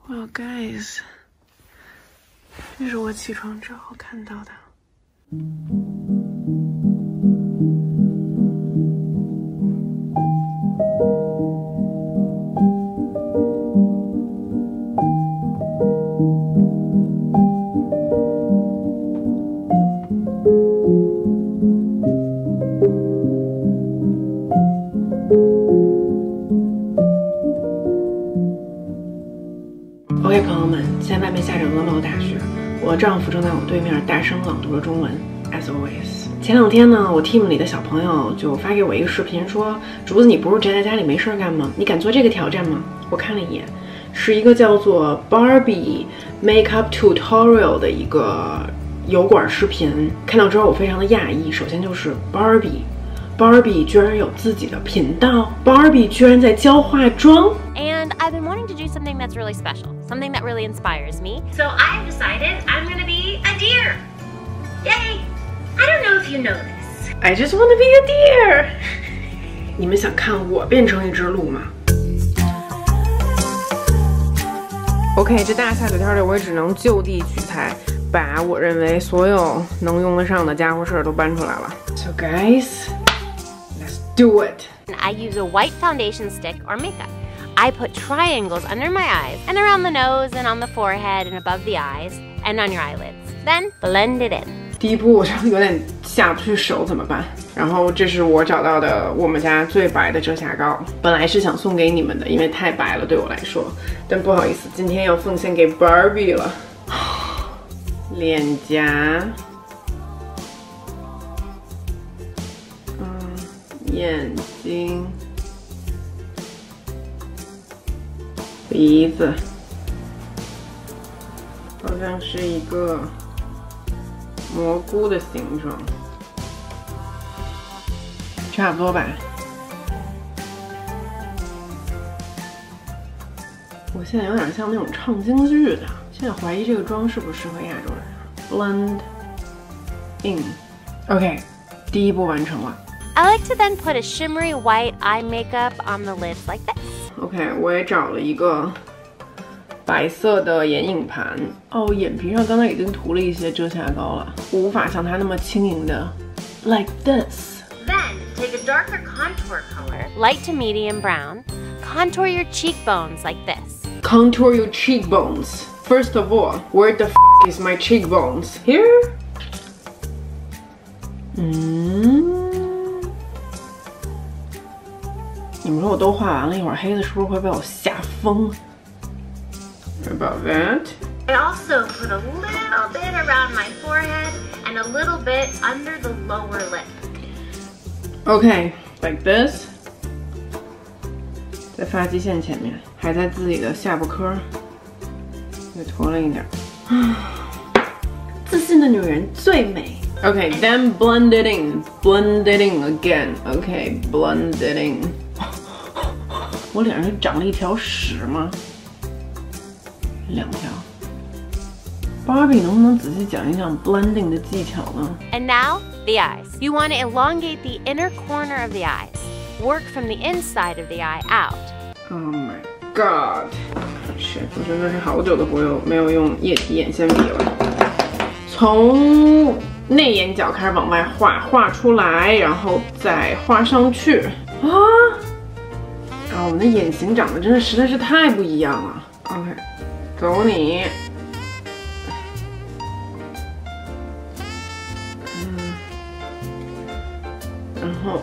Well, guys， 这是我起床之后看到的。OK， 朋友们，现在外面下着鹅毛大雪，我的丈夫正在我对面大声朗读着中文 ，as always。前2天呢，我 team 里的小朋友就发给我一个视频，说：“竹子，你不是宅在家里没事干吗？你敢做这个挑战吗？”我看了一眼，是一个叫做 Barbie Makeup Tutorial 的一个油管视频。看到之后，我非常的讶异。首先就是 Barbie 居然有自己的频道 ，Barbie 居然在教化妆。 And I've been wanting to do something that's really special, something that really inspires me. So I've decided I'm gonna be a deer. Yay! I don't know if you know this. I just want to be a deer. 你们想看我变成一只鹿吗 ？OK， 这大下雪天里，我也只能就地取材，把我认为所有能用得上的家伙事儿都搬出来了。So guys, let's do it. I use a white foundation stick or makeup. I put triangles under my eyes and around the nose and on the forehead and above the eyes and on your eyelids. Then blend it in. 第一步我就有点下不去手，怎么办？然后这是我找到的我们家最白的遮瑕膏，本来是想送给你们的，因为太白了对我来说，但不好意思，今天要奉献给 Barbie 了。脸颊，眼睛。鼻子好像是一个蘑菇的形状，差不多吧。我现在有点像那种唱京剧的，现在怀疑这个妆适不适合亚洲人。Blend in， OK， 第一步完成了。 I like to then put a shimmery white eye makeup on the lids like this. OK， 我也找了一个白色的眼影盘。哦，眼皮上刚才已经涂了一些遮瑕膏了，我无法像它那么轻盈的 like this。 Then take a darker contour color, Light to medium brown. Contour your cheekbones like this. Contour your cheekbones. First of all, where the is my cheekbones? Here? 你们说我都画完了，一会儿黑子是不是会被我吓疯 ？About that. I also put a little bit around my forehead and a little bit under the lower lip. Okay, like this. 在发际线前面，还在自己的下巴颏，再涂了一点。自信的女人最美。Okay, then blend it in. Blend it in again. Okay, blend it in. 我脸上长了一条屎吗？2条。Barbie 能不能仔细讲一讲 blending 的技巧呢？ And now, the eyes. You want to elongate the inner corner of the eyes. Work from the inside of the eye out. Oh my god! Shit, 我真的是好久都没有用液体眼线笔了。从内眼角开始往外画，画出来，然后再画上去啊！我们的眼型长得真的实在是太不一样了。OK， 走你。然后，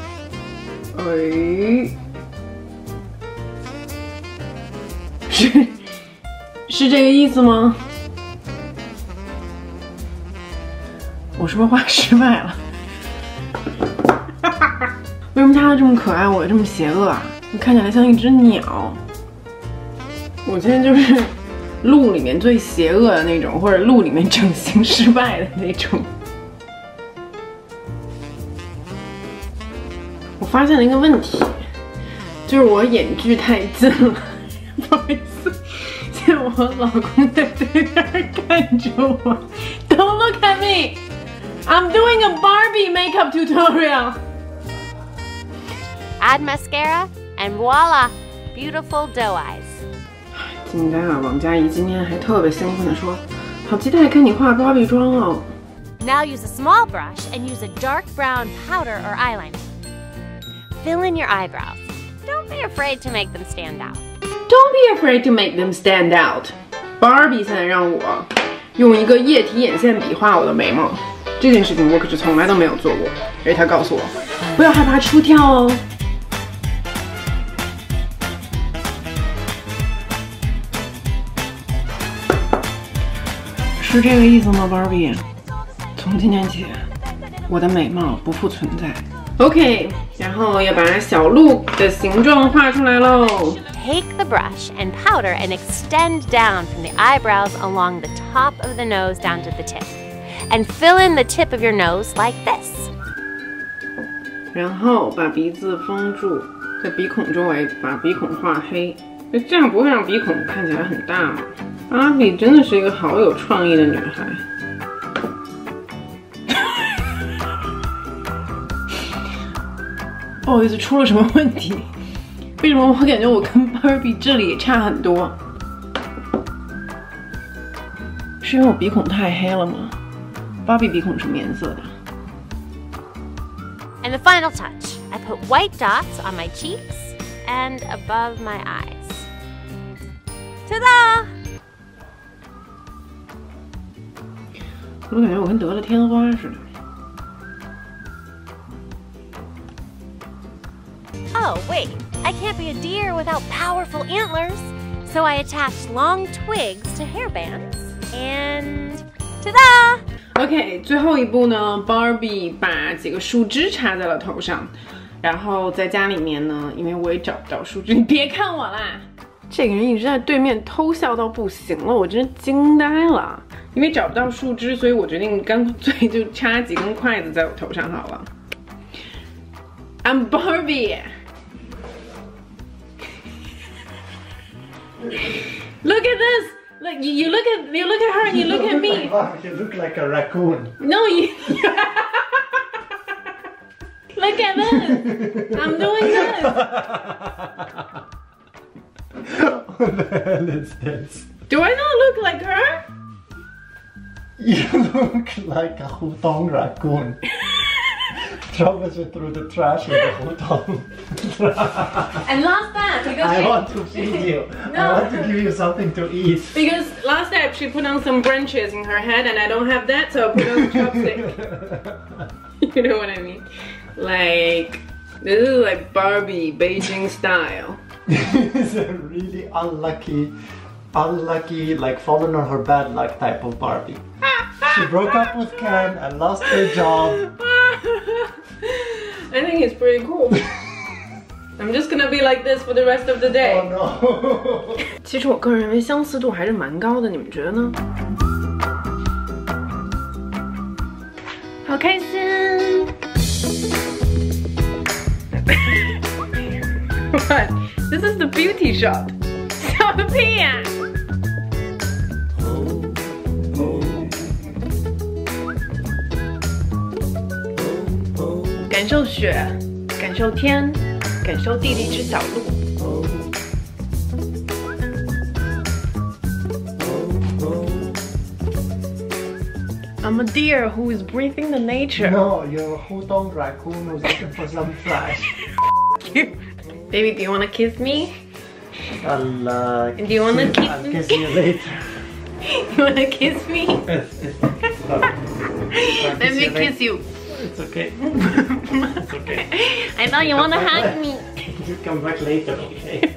是这个意思吗？我是不是画失败了？为什么他这么可爱，我这么邪恶啊？我看起来像一只鸟。我现在就是鹿里面最邪恶的那种，或者鹿里面整形失败的那种。我发现了一个问题，就是我眼距太近了，不好意思。现在我老公在对面看着我 ，Don't look at me, I'm doing a Barbie makeup tutorial. Add mascara, and voila, beautiful doe eyes. 惊呆了！王佳怡今天还特别兴奋地说：“好期待看你化芭比妆哦！” Now use a small brush and use a dark brown powder or eyeliner. Fill in your eyebrows. Don't be afraid to make them stand out. Don't be afraid to make them stand out. Barbie 现在让我用一个液体眼线笔画我的眉毛，这件事情我可是从来都没有做过。而她告诉我，不要害怕出挑哦。是这个意思吗 ，Barbie？ 从今天起，我的美貌不复存在。OK， 然后要把小鹿的形状画出来喽。 Take the brush and powder and extend down from the eyebrows along the top of the nose down to the tip. And fill in the tip of your nose like this. 然后把鼻子封住，在鼻孔周围把鼻孔画黑。这样不会让鼻孔看起来很大吗？芭比真的是一个好有创意的女孩。不好意思，出了什么问题？为什么我感觉我跟芭比这里差很多？是因为我鼻孔太黑了吗？芭比鼻孔什么颜色的？ And the final touch, I put white dots on my cheeks and above my eyes. Ta-da! 我感觉我跟得了天花似的。 Oh, wait, I can't be a deer without powerful antlers. So I attached long twigs to hairbands and ta-da! OK， 最后一步呢 ，Barbie 把几个树枝插在了头上，然后在家里面呢，因为我也找不到树枝，你别看我啦，这个人一直在对面偷笑到不行了，我真惊呆了。因为找不到树枝，所以我决定干脆就插几根筷子在我头上好了。I'm Barbie. Look at this. Look, you look at her and you look at me. You look like a raccoon. No, you. Look at this. I'm doing this. What the hell is this? Do I not look like her? You look like a hutong raccoon. Travels through the trash with a hutong. And last time, because I want to feed you. No. I want to give you something to eat. Because last step she put on some branches in her head and I don't have that, so I put on a chopstick. You know what I mean? Like, this is like Barbie Beijing style. This is a really unlucky, like fallen on her bad luck type of Barbie. She broke up with Ken and lost her job. I think it's pretty cool. I'm just gonna be like this for the rest of the day. Oh no. 其实我个人认为相似度还是蛮高的，你们觉得呢？好开心！ What? This is the beauty shot. 笑个屁呀！感受雪，感受天，感受地的一只小鹿。I'm a deer who is breathing the nature. No, you're a hutong raccoon who's looking for some trash. Baby, do you wanna kiss me? I'll Do you wanna kiss I'll me? kiss you later. You wanna kiss me? Let me kiss you. It's okay. It's okay. I know you wanna hug me. You come back later, okay?